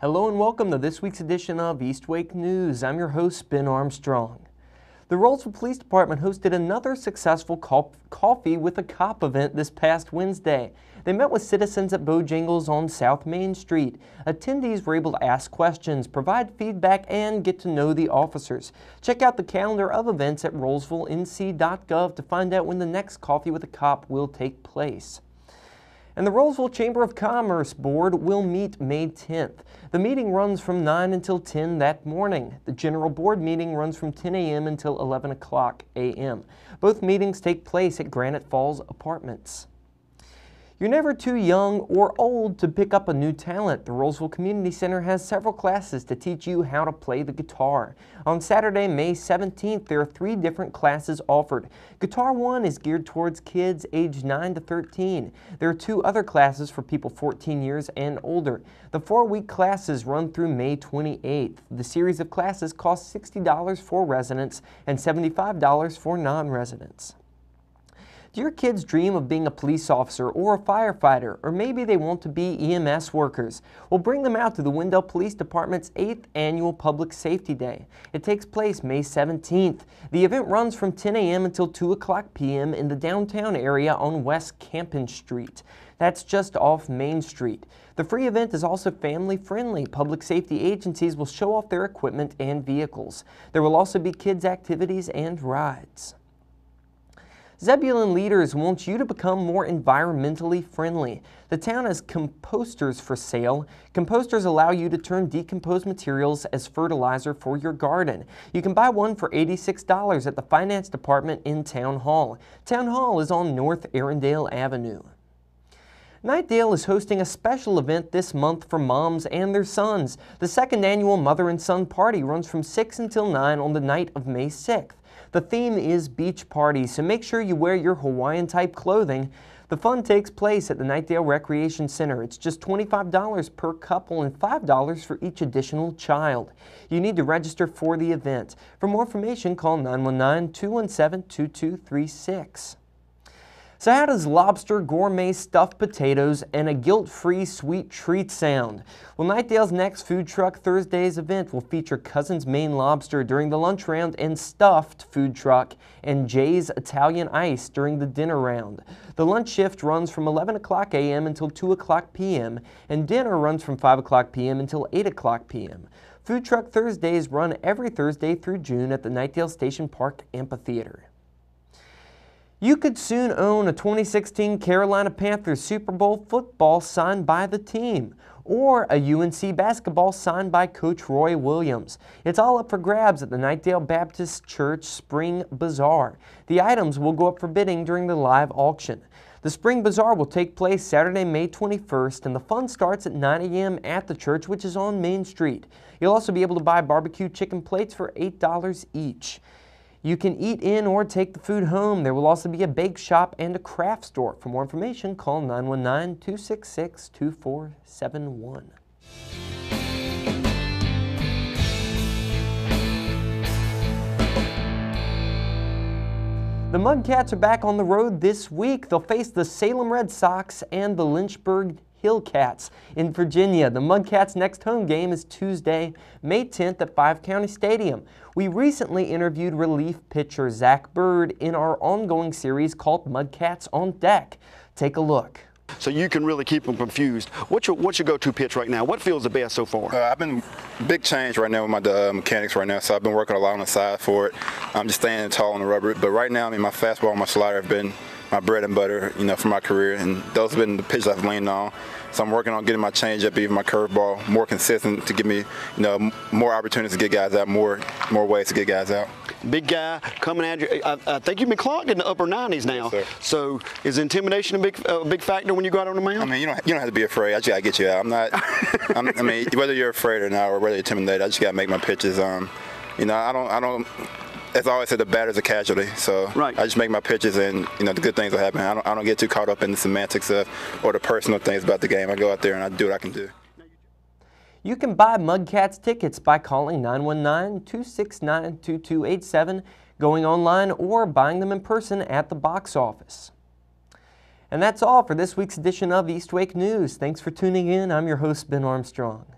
Hello and welcome to this week's edition of East Wake News. I'm your host, Ben Armstrong. The Rolesville Police Department hosted another successful Coffee with a Cop event this past Wednesday. They met with citizens at Bojangles on South Main Street. Attendees were able to ask questions, provide feedback, and get to know the officers. Check out the calendar of events at rolesvillenc.gov to find out when the next Coffee with a Cop will take place. And the Rolesville Chamber of Commerce Board will meet May 10th. The meeting runs from 9 until 10 that morning. The General Board meeting runs from 10 a.m. until 11 o'clock a.m. Both meetings take place at Granite Falls Apartments. You're never too young or old to pick up a new talent. The Rolesville Community Center has several classes to teach you how to play the guitar. On Saturday, May 17th, there are 3 different classes offered. Guitar 1 is geared towards kids aged 9 to 13. There are 2 other classes for people 14 years and older. The 4-week classes run through May 28th. The series of classes costs $60 for residents and $75 for non-residents. Do your kids dream of being a police officer or a firefighter, or maybe they want to be EMS workers? Well, bring them out to the Wendell Police Department's 8th Annual Public Safety Day. It takes place May 17th. The event runs from 10 a.m. until 2 o'clock p.m. in the downtown area on West Campen Street. That's just off Main Street. The free event is also family-friendly. Public safety agencies will show off their equipment and vehicles. There will also be kids' activities and rides. Zebulon Leaders wants you to become more environmentally friendly. The town has composters for sale. Composters allow you to turn decomposed materials as fertilizer for your garden. You can buy one for $86 at the Finance Department in Town Hall. Town Hall is on North Arundel Avenue. Knightdale is hosting a special event this month for moms and their sons. The second annual Mother and Son Party runs from 6 until 9 on the night of May 6th. The theme is beach party, so make sure you wear your Hawaiian-type clothing. The fun takes place at the Knightdale Recreation Center. It's just $25 per couple and $5 for each additional child. You need to register for the event. For more information, call 919-217-2236. So how does lobster, gourmet stuffed potatoes, and a guilt-free sweet treat sound? Well, Knightdale's next Food Truck Thursdays event will feature Cousin's Maine Lobster during the lunch round and Stuffed Food Truck and Jay's Italian Ice during the dinner round. The lunch shift runs from 11 o'clock a.m. until 2 o'clock p.m. and dinner runs from 5 o'clock p.m. until 8 o'clock p.m. Food Truck Thursdays run every Thursday through June at the Knightdale Station Park Amphitheater. You could soon own a 2016 Carolina Panthers Super Bowl football signed by the team, or a UNC basketball signed by Coach Roy Williams. It's all up for grabs at the Knightdale Baptist Church Spring Bazaar. The items will go up for bidding during the live auction. The Spring Bazaar will take place Saturday, May 21st, and the fun starts at 9 a.m. at the church, which is on Main Street. You'll also be able to buy barbecue chicken plates for $8 each. You can eat in or take the food home. There will also be a bake shop and a craft store. For more information, call 919-266-2471. The Mudcats are back on the road this week. They'll face the Salem Red Sox and the Lynchburg Hillcats in Virginia. The Mudcats' next home game is Tuesday, May 10th at 5 County Stadium. We recently interviewed relief pitcher Zach Bird in our ongoing series called Mudcats on Deck. Take a look. So you can really keep them confused. What's your go-to pitch right now? What feels the best so far? I've been big change right now with my mechanics right now, so I've been working a lot on the side for it. I'm just standing tall on the rubber. But right now, I mean, my fastball and my slider have been my bread and butter, for my career, and those have been the pitches I've leaned on. So I'm working on getting my changeup, even my curveball, more consistent to give me, more opportunities to get guys out, more ways to get guys out. Big guy coming at you. I think you've been clocked in the upper 90s now. Yes, so is intimidation a big factor when you go out on the mound? I mean, you don't have to be afraid. I just gotta get you out. I mean, whether you're afraid or not, or whether you're intimidated, I just gotta make my pitches. I don't. As I always said, the batter's a casualty, so right. I just make my pitches, and the good things will happen. I don't get too caught up in the semantics or the personal things about the game. I go out there and I do what I can do. You can buy Mudcats tickets by calling 919-269-2287, going online, or buying them in person at the box office. And that's all for this week's edition of East Wake News. Thanks for tuning in. I'm your host, Ben Armstrong.